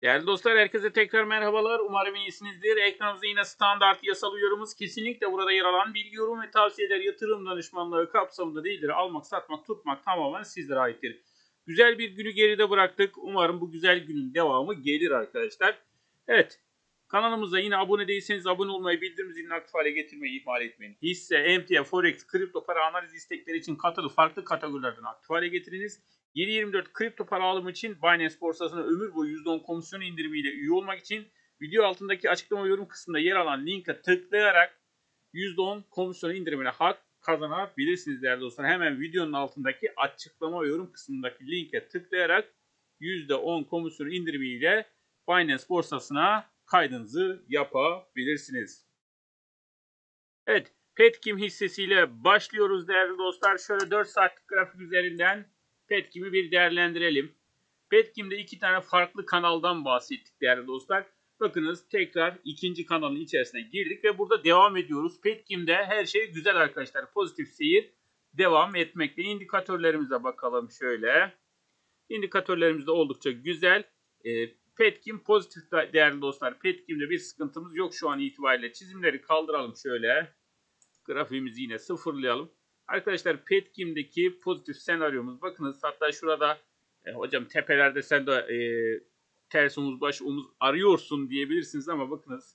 Değerli dostlar, herkese tekrar merhabalar. Umarım iyisinizdir. Ekranınızda yine standart yasal uyarımız kesinlikle burada yer alan bilgi, yorum ve tavsiyeler yatırım danışmanlığı kapsamında değildir. Almak, satmak, tutmak tamamen sizlere aittir. Güzel bir günü geride bıraktık. Umarım bu güzel günün devamı gelir arkadaşlar. Evet, kanalımıza yine abone değilseniz abone olmayı, bildirim zilini aktif hale getirmeyi ihmal etmeyin. Hisse, emtia, forex, kripto para analiz istekleri için katılı farklı kategorilerden aktif hale getiriniz. 7/24 kripto para alımı için Binance borsasına ömür boyu %10 komisyon indirimiyle üye olmak için video altındaki açıklama yorum kısmında yer alan linke tıklayarak %10 komisyon indirimine hak kazanabilirsiniz değerli dostlar. Hemen videonun altındaki açıklama yorum kısmındaki linke tıklayarak %10 komisyon indirimiyle Binance borsasına kaydınızı yapabilirsiniz. Evet, Petkim hissesiyle başlıyoruz değerli dostlar. Şöyle 4 saatlik grafik üzerinden Petkim'i bir değerlendirelim. Petkim'de iki tane farklı kanaldan bahsettik değerli dostlar. Bakınız tekrar ikinci kanalın içerisine girdik ve burada devam ediyoruz. Petkim'de her şey güzel arkadaşlar. Pozitif seyir devam etmekte. İndikatörlerimize bakalım şöyle. İndikatörlerimiz de oldukça güzel. Petkim pozitif değerli dostlar. Petkim'de bir sıkıntımız yok şu an itibariyle. Çizimleri kaldıralım şöyle. Grafiğimizi yine sıfırlayalım. Arkadaşlar Petkim'deki pozitif senaryomuz bakınız. Hatta şurada hocam tepelerde sen de ters omuz baş omuz arıyorsun diyebilirsiniz ama bakınız.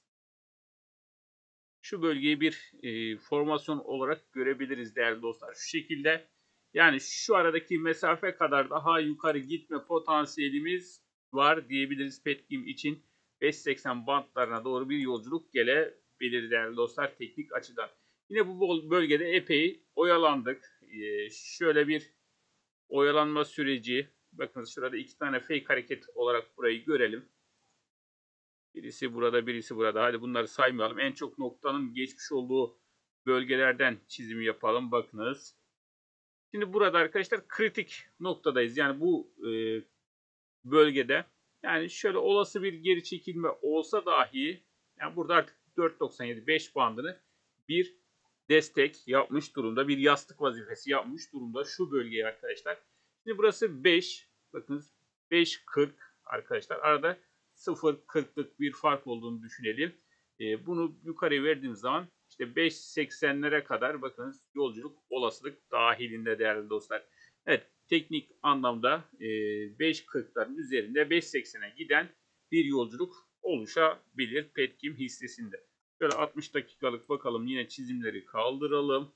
Şu bölgeyi bir formasyon olarak görebiliriz değerli dostlar. Şu şekilde yani şu aradaki mesafe kadar daha yukarı gitme potansiyelimiz var diyebiliriz Petkim için. 5.80 bantlarına doğru bir yolculuk gelebilir değerli dostlar teknik açıdan. Yine bu bölgede epey oyalandık. Şöyle bir oyalanma süreci. Bakın şurada iki tane fake hareket olarak burayı görelim. Birisi burada, birisi burada. Hadi bunları saymayalım. En çok noktanın geçmiş olduğu bölgelerden çizimi yapalım. Bakınız. Şimdi burada arkadaşlar kritik noktadayız. Yani bu bölgede. Yani şöyle olası bir geri çekilme olsa dahi yani burada artık 4.97-5 bandını bir destek yapmış durumda. Bir yastık vazifesi yapmış durumda şu bölgeye arkadaşlar. Şimdi burası 5. Bakınız 5.40 arkadaşlar. Arada 0.40'lık bir fark olduğunu düşünelim. Bunu yukarıya verdiğimiz zaman işte 5.80'lere kadar bakınız yolculuk olasılık dahilinde değerli dostlar. Evet teknik anlamda 5.40'ların üzerinde 5.80'e giden bir yolculuk oluşabilir Petkim hissesinde. Şöyle 60 dakikalık bakalım yine çizimleri kaldıralım.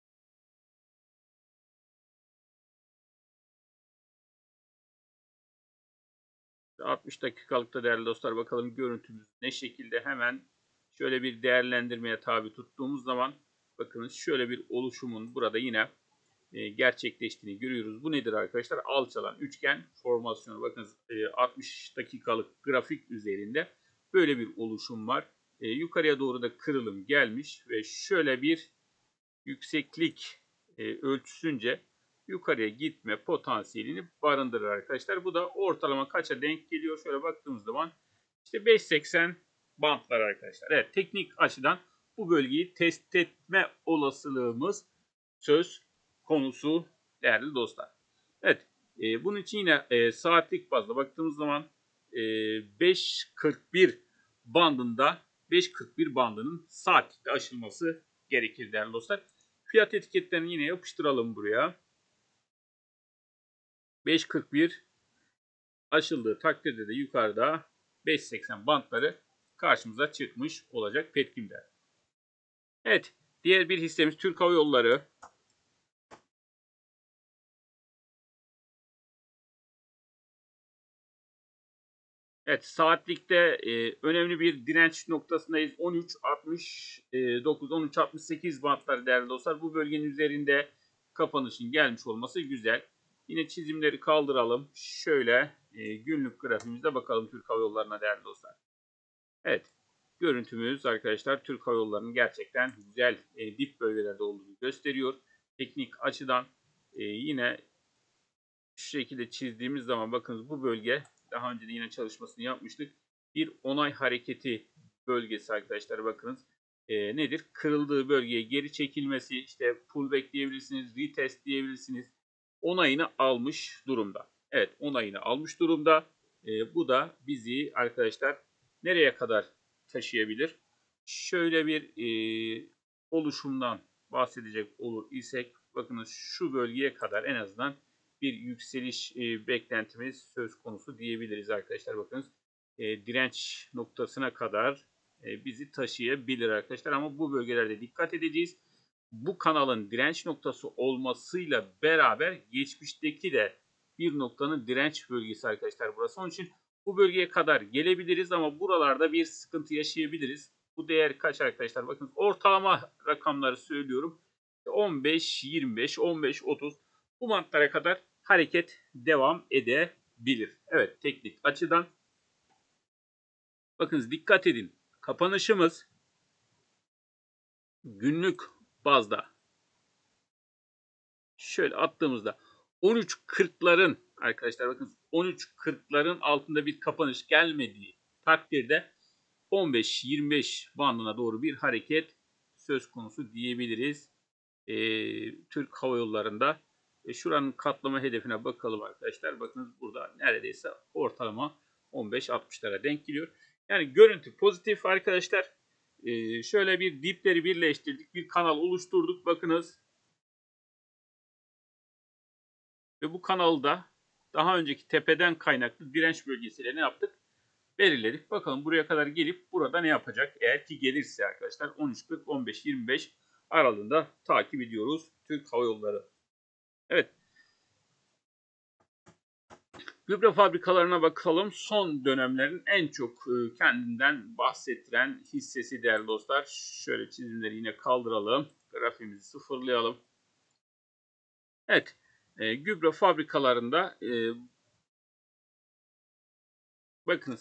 İşte 60 dakikalıkta değerli dostlar bakalım görüntümüz ne şekilde hemen şöyle bir değerlendirmeye tabi tuttuğumuz zaman bakınız şöyle bir oluşumun burada yine gerçekleştiğini görüyoruz. Bu nedir arkadaşlar? Alçalan üçgen formasyonu. Bakınız 60 dakikalık grafik üzerinde böyle bir oluşum var. Yukarıya doğru da kırılım gelmiş ve şöyle bir yükseklik ölçüsünce yukarıya gitme potansiyelini barındırır arkadaşlar. Bu da ortalama kaça denk geliyor? Şöyle baktığımız zaman işte 5.80 bantlar arkadaşlar. Evet teknik açıdan bu bölgeyi test etme olasılığımız söz konusu değerli dostlar. Evet bunun için yine saatlik bazda baktığımız zaman 5.41 bandında 5.41 bandının saatlikte aşılması gerekir değerli dostlar. Fiyat etiketlerini yine yapıştıralım buraya. 5.41 aşıldığı takdirde de yukarıda 5.80 bantları karşımıza çıkmış olacak Petkim'de. Evet, diğer bir hissemiz Türk Hava Yolları. Evet, saatlikte önemli bir direnç noktasındayız. 13.69, 13.68 bantları değerli dostlar. Bu bölgenin üzerinde kapanışın gelmiş olması güzel. Yine çizimleri kaldıralım. Şöyle günlük grafiğimizde bakalım Türk Hava Yolları'na değerli dostlar. Evet, görüntümüz arkadaşlar Türk Hava Yolları'nın gerçekten güzel dip bölgelerde olduğunu gösteriyor. Teknik açıdan yine şu şekilde çizdiğimiz zaman bakınız bu bölge daha önce de yine çalışmasını yapmıştık. Bir onay hareketi bölgesi arkadaşlar bakınız. Nedir? Kırıldığı bölgeye geri çekilmesi, işte pullback diyebilirsiniz, retest diyebilirsiniz. Onayını almış durumda. Evet onayını almış durumda. Bu da bizi arkadaşlar nereye kadar taşıyabilir? Şöyle bir oluşumdan bahsedecek olur isek, bakınız şu bölgeye kadar en azından bir yükseliş beklentimiz söz konusu diyebiliriz arkadaşlar. Bakınız direnç noktasına kadar bizi taşıyabilir arkadaşlar, ama bu bölgelerde dikkat edeceğiz. Bu kanalın direnç noktası olmasıyla beraber geçmişteki de bir noktanın direnç bölgesi arkadaşlar burası. Onun için bu bölgeye kadar gelebiliriz ama buralarda bir sıkıntı yaşayabiliriz. Bu değer kaç arkadaşlar? Bakın ortalama rakamları söylüyorum. 15, 25, 15, 30 bu bantlara kadar hareket devam edebilir. Evet, teknik açıdan bakınız dikkat edin. Kapanışımız günlük bazda şöyle attığımızda 13.40'ların arkadaşlar, bakın 13.40'ların altında bir kapanış gelmediği takdirde 15-25 bandına doğru bir hareket söz konusu diyebiliriz. Türk Hava Yolları'nda. Şuranın katlama hedefine bakalım arkadaşlar. Bakınız burada neredeyse ortalama 15-60'lara denk geliyor. Yani görüntü pozitif arkadaşlar. Şöyle bir dipleri birleştirdik. Bir kanal oluşturduk. Bakınız. Ve bu kanalda daha önceki tepeden kaynaklı direnç bölgesiyle ne yaptık? Belirledik. Bakalım buraya kadar gelip burada ne yapacak? Eğer ki gelirse arkadaşlar 13.40-15-25 aralığında takip ediyoruz Türk Hava Yolları. Evet. Gübre fabrikalarına bakalım. Son dönemlerin en çok kendinden bahsettiren hissesi değerli dostlar. Şöyle çizimleri yine kaldıralım. Grafiğimizi sıfırlayalım. Evet. Gübre fabrikalarında bakın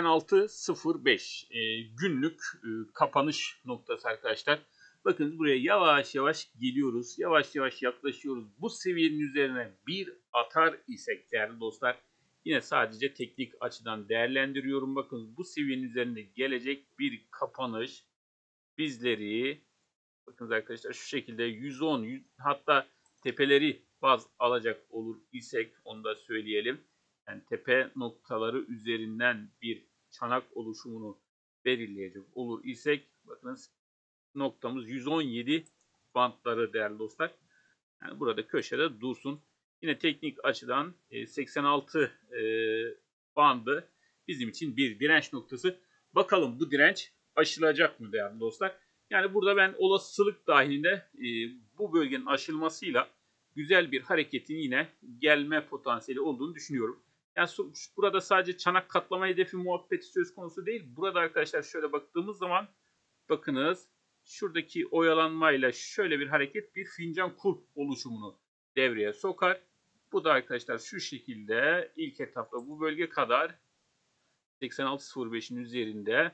86.05 günlük kapanış noktası arkadaşlar. Bakın buraya yavaş yavaş geliyoruz. Yavaş yavaş yaklaşıyoruz. Bu seviyenin üzerine bir atar isek değerli dostlar, yine sadece teknik açıdan değerlendiriyorum. Bakın bu seviyenin üzerinde gelecek bir kapanış bizleri, bakın arkadaşlar şu şekilde 110 hatta tepeleri baz alacak olur isek onu da söyleyelim. Yani tepe noktaları üzerinden bir çanak oluşumunu belirleyecek olur isek, bakınız noktamız 117 bantları değerli dostlar. Yani burada köşede dursun. Yine teknik açıdan 86 bandı bizim için bir direnç noktası. Bakalım bu direnç aşılacak mı değerli dostlar? Yani burada ben olasılık dahilinde bu bölgenin aşılmasıyla güzel bir hareketin yine gelme potansiyeli olduğunu düşünüyorum. Yani burada sadece çanak katlama hedefi muhabbeti söz konusu değil. Burada arkadaşlar şöyle baktığımız zaman bakınız şuradaki oyalanmayla şöyle bir hareket bir fincan kulp oluşumunu devreye sokar. Bu da arkadaşlar şu şekilde ilk etapta bu bölge kadar 86.05'in üzerinde,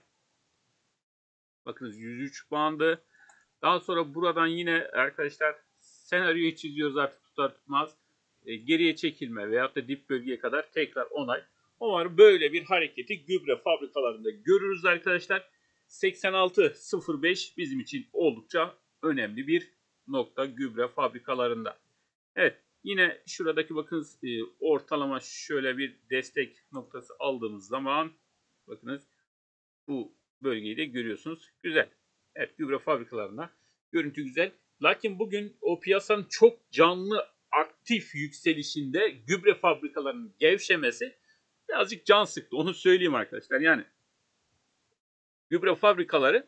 bakınız 103 bandı. Daha sonra buradan yine arkadaşlar senaryoyu çiziyoruz artık tutar tutmaz. Geriye çekilme veyahut da dip bölgeye kadar tekrar onay. Umarım böyle bir hareketi gübre fabrikalarında görürüz arkadaşlar. 86.05 bizim için oldukça önemli bir nokta gübre fabrikalarında. Evet, yine şuradaki bakınız ortalama şöyle bir destek noktası aldığımız zaman bakınız bu bölgeyi de görüyorsunuz. Güzel. Evet, gübre fabrikalarında görüntü güzel. Lakin bugün o piyasanın çok canlı aktif yükselişinde gübre fabrikalarının gevşemesi birazcık can sıktı. Onu söyleyeyim arkadaşlar. Yani gübre fabrikaları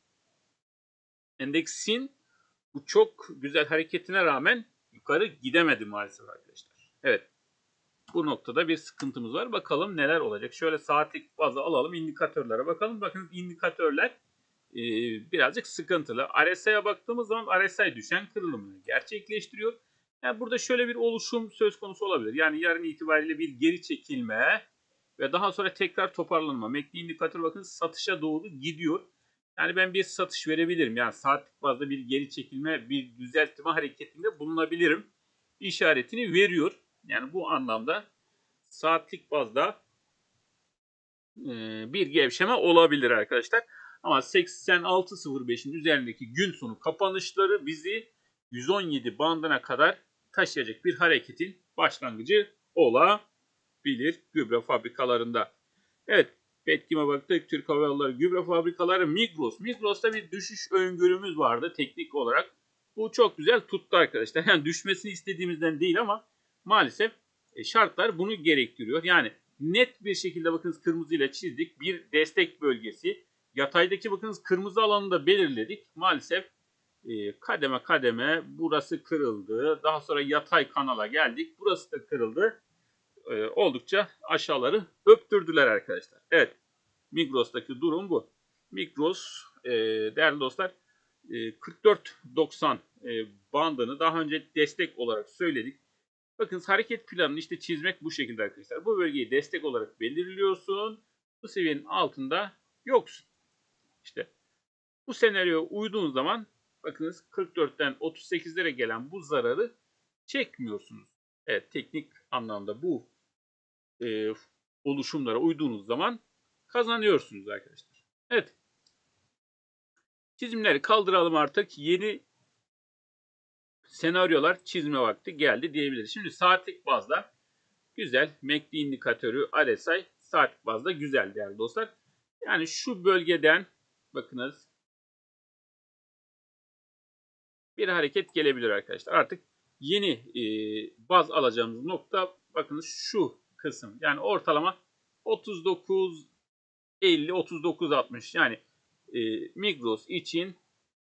endeksin bu çok güzel hareketine rağmen yukarı gidemedi maalesef arkadaşlar. Evet. Bu noktada bir sıkıntımız var. Bakalım neler olacak. Şöyle saatlik bazı alalım. İndikatörlere bakalım. Bakın indikatörler birazcık sıkıntılı. RSI'ye baktığımız zaman RSI düşen kırılımını gerçekleştiriyor. Yani burada şöyle bir oluşum söz konusu olabilir. Yani yarın itibariyle bir geri çekilme ve daha sonra tekrar toparlanma. MACD indikatörü bakın satışa doğru gidiyor. Yani ben bir satış verebilirim. Yani saatlik bazda bir geri çekilme, bir düzeltme hareketinde bulunabilirim. İşaretini veriyor. Yani bu anlamda saatlik bazda bir gevşeme olabilir arkadaşlar. Ama 86.05'in üzerindeki gün sonu kapanışları bizi 117 bandına kadar taşıyacak bir hareketin başlangıcı olabilir. yapılabilir gübre fabrikalarında. Evet, Petkim'e baktık. Türk Hava Yolları gübre fabrikaları, Migros. Migros'ta bir düşüş öngörümüz vardı teknik olarak. Bu çok güzel tuttu arkadaşlar. Yani düşmesini istediğimizden değil ama maalesef şartlar bunu gerektiriyor. Yani net bir şekilde bakınız kırmızıyla çizdik. Bir destek bölgesi. Yataydaki bakınız kırmızı alanını da belirledik. Maalesef kademe kademe burası kırıldı. Daha sonra yatay kanala geldik. Burası da kırıldı. Oldukça aşağıları öptürdüler arkadaşlar. Evet, Migros'taki durum bu. Migros değerli dostlar 44.90 bandını daha önce destek olarak söyledik. Bakın hareket planını işte çizmek bu şekilde arkadaşlar. Bu bölgeyi destek olarak belirliyorsun. Bu seviyenin altında yoksun. İşte bu senaryoya uyduğun zaman bakınız 44'ten 38'lere gelen bu zararı çekmiyorsunuz. Evet, teknik anlamda bu oluşumlara uyduğunuz zaman kazanıyorsunuz arkadaşlar. Evet. Çizimleri kaldıralım artık. Yeni senaryolar çizme vakti geldi diyebiliriz. Şimdi saatlik bazda güzel. MACD indikatörü RSI saatlik bazda güzel değerli dostlar. Yani şu bölgeden bakınız bir hareket gelebilir arkadaşlar. Artık yeni baz alacağımız nokta bakınız şu kısım. Yani ortalama 39 50 39 60 yani Migros için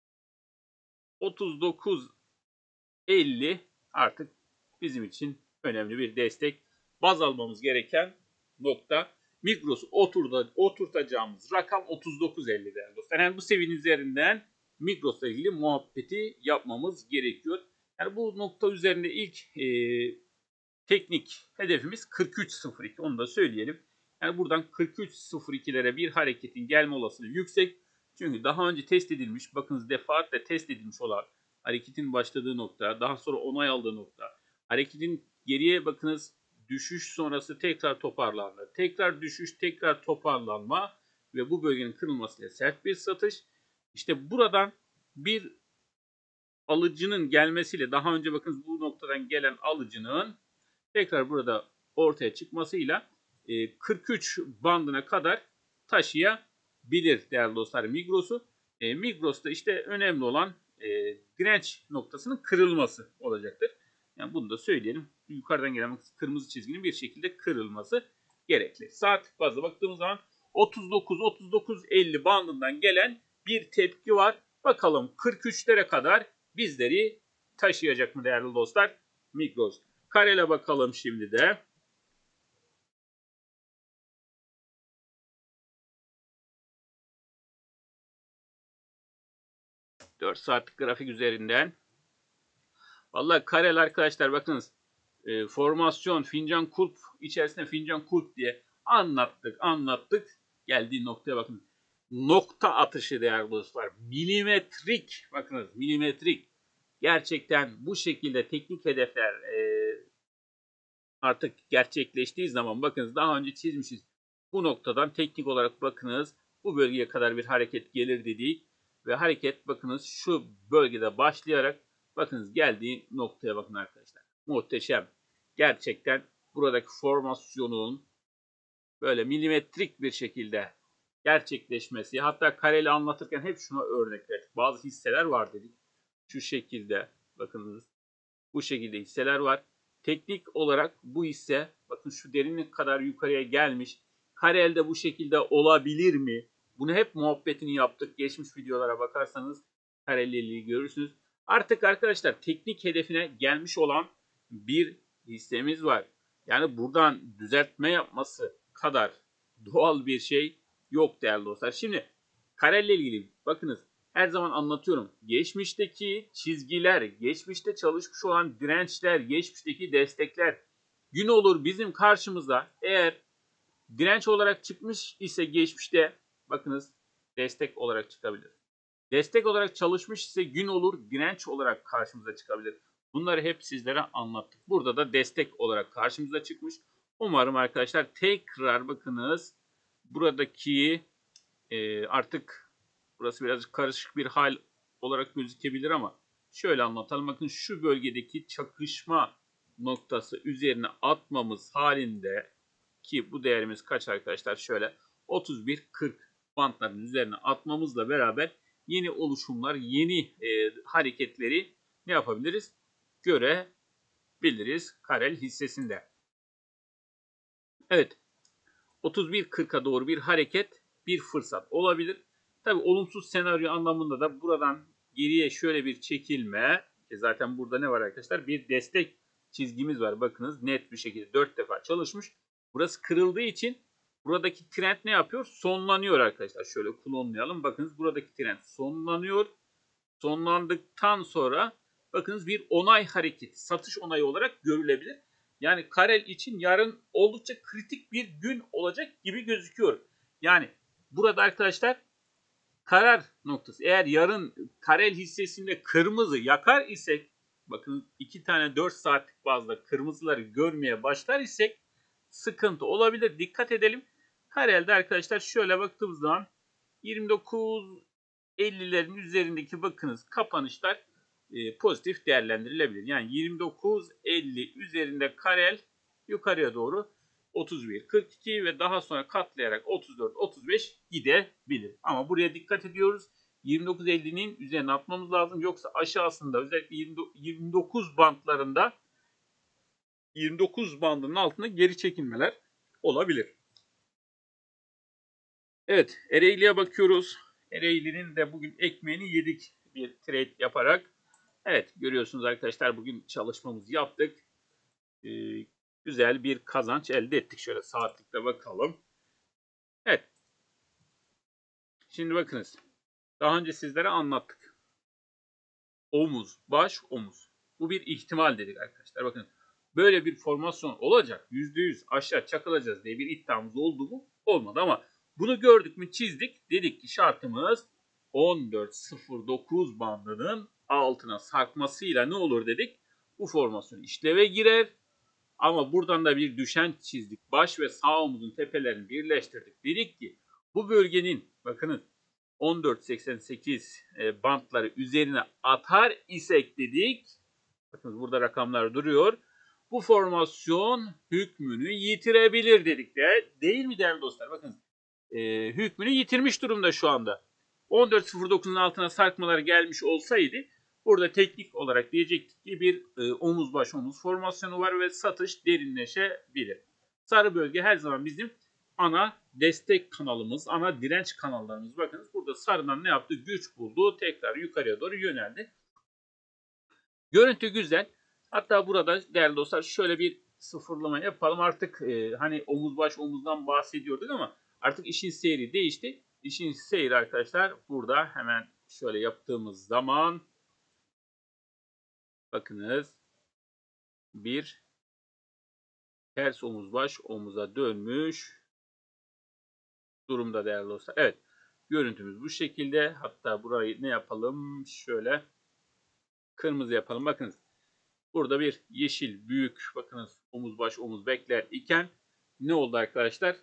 39 50 artık bizim için önemli bir destek. Baz almamız gereken nokta. Migros'u oturtacağımız rakam 39.50 değerli dostlar. Yani bu seviyenin üzerinden Migros'la ilgili muhabbeti yapmamız gerekiyor. Yani bu nokta üzerinde ilk teknik hedefimiz 43.02. Onu da söyleyelim. Yani buradan 43.02'lere bir hareketin gelme olasılığı yüksek. Çünkü daha önce test edilmiş, bakınız defaatle test edilmiş olan hareketin başladığı nokta, daha sonra onay aldığı nokta, hareketin geriye bakınız düşüş sonrası tekrar toparlanma, tekrar düşüş, tekrar toparlanma ve bu bölgenin kırılmasıyla sert bir satış. İşte buradan bir alıcının gelmesiyle daha önce bakınız bu noktadan gelen alıcının tekrar burada ortaya çıkmasıyla 43 bandına kadar taşıyabilir değerli dostlar Migros'u. Migros'ta işte önemli olan direnç noktasının kırılması olacaktır. Yani bunu da söyleyelim. Yukarıdan gelen kırmızı çizginin bir şekilde kırılması gerekli. Saat bazlı baktığımız zaman 39-39-50 bandından gelen bir tepki var. Bakalım 43'lere kadar bizleri taşıyacak mı değerli dostlar Migros. Karele bakalım şimdi de. Dört saatlik grafik üzerinden. Vallahi karel arkadaşlar bakınız. Formasyon, fincan kulp içerisinde fincan kulp diye anlattık. Geldiği noktaya bakın. Nokta atışı değerli dostlar. Milimetrik bakınız milimetrik. Gerçekten bu şekilde teknik hedefler artık gerçekleştiği zaman bakınız daha önce çizmişiz. Bu noktadan teknik olarak bakınız bu bölgeye kadar bir hareket gelir dedik. Ve hareket bakınız şu bölgede başlayarak bakınız geldiği noktaya bakın arkadaşlar. Muhteşem. Gerçekten buradaki formasyonun böyle milimetrik bir şekilde gerçekleşmesi. Hatta kareli anlatırken hep şuna örnek verdik. Bazı hisseler var dedik. Şu şekilde bakınız bu şekilde hisseler var. Teknik olarak bu hisse bakın şu derinlik kadar yukarıya gelmiş. Karelde bu şekilde olabilir mi? Bunu hep muhabbetini yaptık. Geçmiş videolara bakarsanız kareliliği görürsünüz. Artık arkadaşlar teknik hedefine gelmiş olan bir hissemiz var. Yani buradan düzeltme yapması kadar doğal bir şey yok değerli dostlar. Şimdi karelle ilgili bakınız her zaman anlatıyorum. Geçmişteki çizgiler, geçmişte çalışmış olan dirençler, geçmişteki destekler gün olur bizim karşımıza eğer direnç olarak çıkmış ise geçmişte bakınız destek olarak çıkabilir. Destek olarak çalışmış ise gün olur direnç olarak karşımıza çıkabilir. Bunları hep sizlere anlattık. Burada da destek olarak karşımıza çıkmış. Umarım arkadaşlar tekrar bakınız buradaki artık burası birazcık karışık bir hal olarak gözükebilir ama şöyle anlatalım. Bakın şu bölgedeki çakışma noktası üzerine atmamız halinde ki bu değerimiz kaç arkadaşlar? Şöyle 31-40 bantların üzerine atmamızla beraber yeni oluşumlar, yeni hareketleri ne yapabiliriz? Görebiliriz Karel hissesinde. Evet, 31-40'a doğru bir hareket, bir fırsat olabilir. Tabii olumsuz senaryo anlamında da buradan geriye şöyle bir çekilme. Zaten burada ne var arkadaşlar? Bir destek çizgimiz var. Bakınız net bir şekilde 4 defa çalışmış. Burası kırıldığı için buradaki trend ne yapıyor? Sonlanıyor arkadaşlar. Şöyle klonlayalım. Bakınız buradaki trend sonlanıyor. Sonlandıktan sonra bakınız bir onay hareketi, satış onayı olarak görülebilir. Yani Karel için yarın oldukça kritik bir gün olacak gibi gözüküyor. Yani burada arkadaşlar karar noktası. Eğer yarın Karel hissesinde kırmızı yakar isek, bakın 2 tane 4 saatlik bazda kırmızıları görmeye başlar isek sıkıntı olabilir. Dikkat edelim. Karel'de arkadaşlar şöyle baktığımız zaman 29.50'lerin üzerindeki bakınız kapanışlar pozitif değerlendirilebilir. Yani 29.50 üzerinde Karel yukarıya doğru 31.42 ve daha sonra katlayarak 34.35 gidebilir. Ama buraya dikkat ediyoruz. 29.50'nin üzerine atmamız lazım. Yoksa aşağısında özellikle 29 bandlarında 29 bandının altında geri çekilmeler olabilir. Evet, Ereğli'ye bakıyoruz. Ereğli'nin de bugün ekmeğini yedik bir trade yaparak. Evet, görüyorsunuz arkadaşlar bugün çalışmamızı yaptık. Güzel bir kazanç elde ettik. Şöyle saatlikte bakalım. Evet. Şimdi bakınız. Daha önce sizlere anlattık. Omuz, baş, omuz. Bu bir ihtimal dedik arkadaşlar. Bakın böyle bir formasyon olacak. %100 aşağı çakılacağız diye bir iddiamız oldu mu? Olmadı ama bunu gördük mü çizdik. Dedik ki şartımız 14.09 bandının altına sarkmasıyla ne olur dedik. Bu formasyon işleve girer. Ama buradan da bir düşen çizdik. Baş ve sağ omuzun tepelerini birleştirdik. Dedik ki bu bölgenin bakınız 14.88 bantları üzerine atar isek dedik. Bakın burada rakamlar duruyor. Bu formasyon hükmünü yitirebilir dedik de. Değil mi değerli dostlar? Bakın hükmünü yitirmiş durumda şu anda. 14.09'un altına sarkmalar gelmiş olsaydı burada teknik olarak diyecektik ki bir omuz baş omuz formasyonu var ve satış derinleşebilir. Sarı bölge her zaman bizim ana destek kanalımız, ana direnç kanallarımız. Bakınız burada sarıdan ne yaptı? Güç buldu. Tekrar yukarıya doğru yöneldi. Görüntü güzel. Hatta burada değerli dostlar şöyle bir sıfırlama yapalım. Artık hani omuz baş omuzdan bahsediyorduk ama artık işin seyri değişti. İşin seyri arkadaşlar burada hemen şöyle yaptığımız zaman bakınız bir ters omuz baş omuza dönmüş durumda değerli dostlar. Evet, görüntümüz bu şekilde. Hatta burayı ne yapalım? Şöyle kırmızı yapalım. Bakınız burada bir yeşil büyük bakınız omuz baş omuz bekler iken ne oldu arkadaşlar?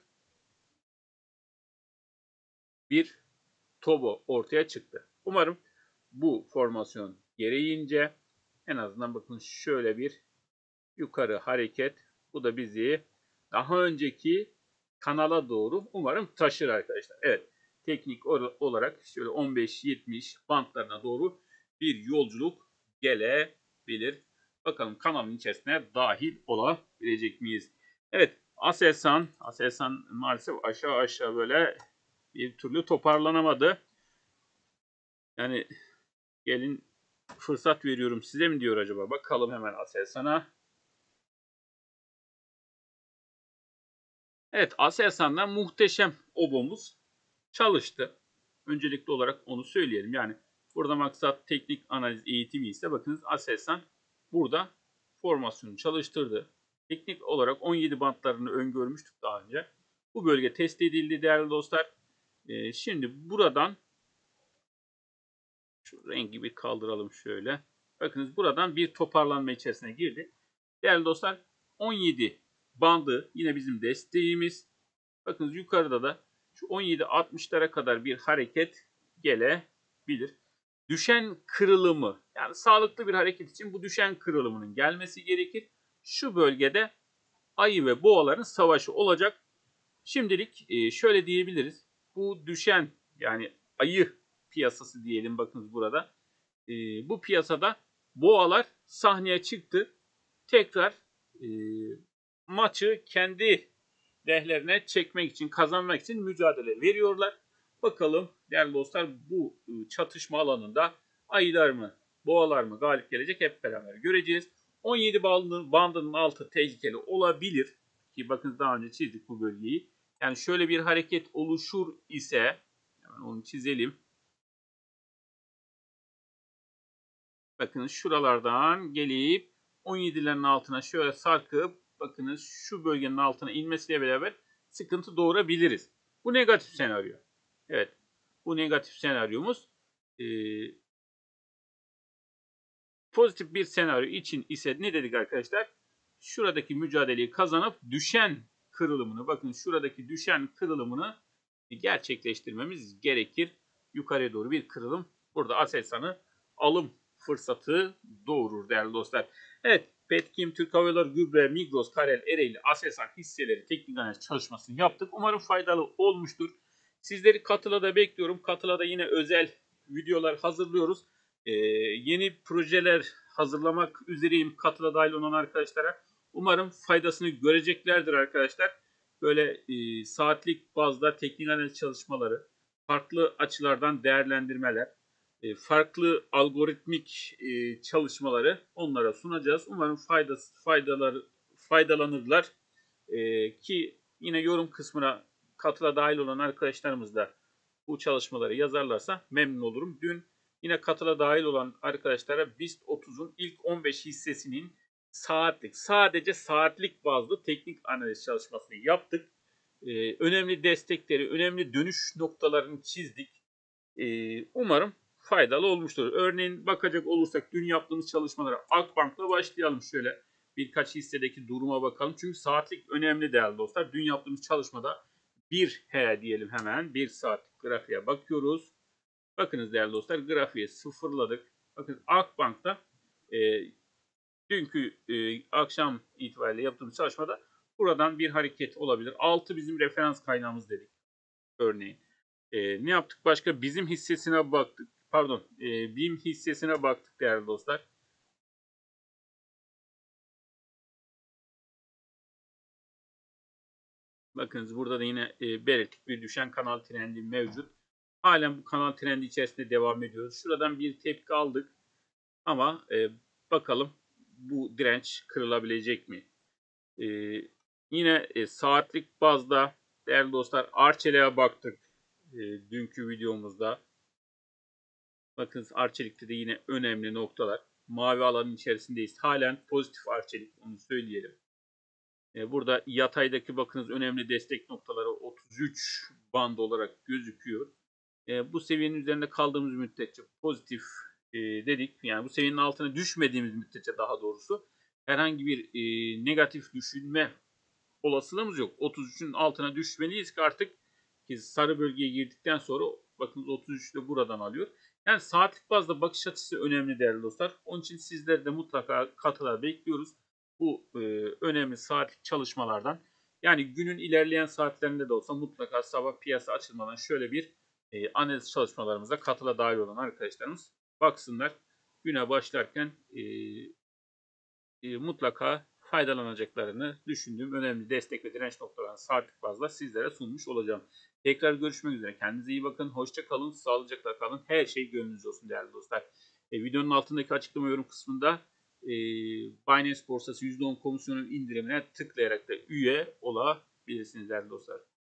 Bir tobo ortaya çıktı. Umarım bu formasyon gereğince en azından bakın şöyle bir yukarı hareket. Bu da bizi daha önceki kanala doğru umarım taşır arkadaşlar. Evet, teknik olarak şöyle 15-70 bantlarına doğru bir yolculuk gelebilir. Bakalım kanalın içerisine dahil olabilecek miyiz? Evet, Aselsan maalesef aşağı böyle bir türlü toparlanamadı. Yani gelin fırsat veriyorum size mi diyor acaba? Bakalım hemen Aselsan'a. Evet, Aselsan'dan muhteşem obomuz çalıştı. Öncelikli olarak onu söyleyelim. Yani burada maksat teknik analiz eğitimi ise bakınız Aselsan burada formasyonu çalıştırdı. Teknik olarak 17 bantlarını öngörmüştük daha önce. Bu bölge test edildi değerli dostlar. Şimdi buradan şu rengi bir kaldıralım şöyle. Bakınız buradan bir toparlanma içerisine girdi. Değerli dostlar 17 bandı yine bizim desteğimiz. Bakınız yukarıda da şu 17.60'lara kadar bir hareket gelebilir. Düşen kırılımı yani sağlıklı bir hareket için bu düşen kırılımının gelmesi gerekir. Şu bölgede ayı ve boğaların savaşı olacak. Şimdilik şöyle diyebiliriz. Bu düşen yani ayı piyasası diyelim bakınız burada. Bu piyasada boğalar sahneye çıktı. Tekrar e, maçı kendi lehlerine çekmek için, kazanmak için mücadele veriyorlar. Bakalım değerli dostlar bu çatışma alanında ayılar mı, boğalar mı galip gelecek hep beraber göreceğiz. 17 bandının altı tehlikeli olabilir. Ki bakın daha önce çizdik bu bölgeyi. Yani şöyle bir hareket oluşur ise hemen onu çizelim. Bakın şuralardan gelip 17'lerin altına şöyle sarkıp bakınız şu bölgenin altına inmesiyle beraber sıkıntı doğurabiliriz. Bu negatif senaryo. Evet. Bu negatif senaryomuz. Pozitif bir senaryo için ise ne dedik arkadaşlar? Şuradaki mücadeleyi kazanıp düşen kırılımını bakın şuradaki düşen kırılımını gerçekleştirmemiz gerekir. Yukarıya doğru bir kırılım. Burada Aselsan'ı alım fırsatı doğurur değerli dostlar. Evet, Petkim, Türk Hava Yolları, Gübre, Migros, Karel, Ereğli, Aselsan hisseleri teknik analiz çalışmasını yaptık. Umarım faydalı olmuştur. Sizleri Katıla'da bekliyorum. Katıla'da yine özel videolar hazırlıyoruz. Yeni projeler hazırlamak üzereyim Katıla dahil olan arkadaşlara. Umarım faydasını göreceklerdir arkadaşlar. Böyle saatlik bazda teknik analiz çalışmaları, farklı açılardan değerlendirmeler, farklı algoritmik çalışmaları onlara sunacağız. Umarım faydalanırlar. Ki yine yorum kısmına Katıla dahil olan arkadaşlarımız da bu çalışmaları yazarlarsa memnun olurum. Dün yine Katıla dahil olan arkadaşlara BIST 30'un ilk 15 hissesinin sadece saatlik bazlı teknik analiz çalışmasını yaptık. Önemli destekleri, önemli dönüş noktalarını çizdik. Umarım faydalı olmuştur. Örneğin bakacak olursak dün yaptığımız çalışmalara Akbank'la başlayalım şöyle. Birkaç hissedeki duruma bakalım. Çünkü saatlik önemli değerli dostlar. Dün yaptığımız çalışmada 1H diyelim hemen. 1 saatlik grafiğe bakıyoruz. Bakınız değerli dostlar grafiği sıfırladık. Bakın Akbank'ta dünkü akşam itibariyle yaptığımız çalışmada buradan bir hareket olabilir. 6 bizim referans kaynağımız dedik örneğin. Ne yaptık başka? Bizim hissesine baktık. Pardon. BİM hissesine baktık değerli dostlar. Bakınız burada da yine belirttik bir düşen kanal trendi mevcut. Halen bu kanal trendi içerisinde devam ediyoruz. Şuradan bir tepki aldık. Ama bakalım bu direnç kırılabilecek mi? Yine saatlik bazda değerli dostlar Arçelik'e baktık dünkü videomuzda. Bakın Arçelik'te de yine önemli noktalar. Mavi alanın içerisindeyiz. Halen pozitif Arçelik onu söyleyelim. Burada yataydaki bakınız önemli destek noktaları 33 band olarak gözüküyor. Bu seviyenin üzerinde kaldığımız müddetçe pozitif dedik. Yani bu seviyenin altına düşmediğimiz müddetçe daha doğrusu herhangi bir negatif düşünme olasılığımız yok. 33'ün altına düşmeliyiz ki artık sarı bölgeye girdikten sonra bakınız 33'te buradan alıyor. Yani saatlik bazda bakış açısı önemli değerli dostlar. Onun için sizler de mutlaka katılar bekliyoruz. Bu önemli saatlik çalışmalardan. Yani günün ilerleyen saatlerinde de olsa mutlaka sabah piyasa açılmadan şöyle bir analiz çalışmalarımıza katıla dahil olan arkadaşlarımız baksınlar. Güne başlarken mutlaka faydalanacaklarını düşündüğüm önemli destek ve direnç noktalarını saatlik bazda sizlere sunmuş olacağım. Tekrar görüşmek üzere. Kendinize iyi bakın. Hoşça kalın. Sağlıcakla kalın. Her şey gönlünüzde olsun değerli dostlar. Videonun altındaki açıklama yorum kısmında Binance borsası %10 komisyonun indirimine tıklayarak da üye olabilirsiniz değerli dostlar.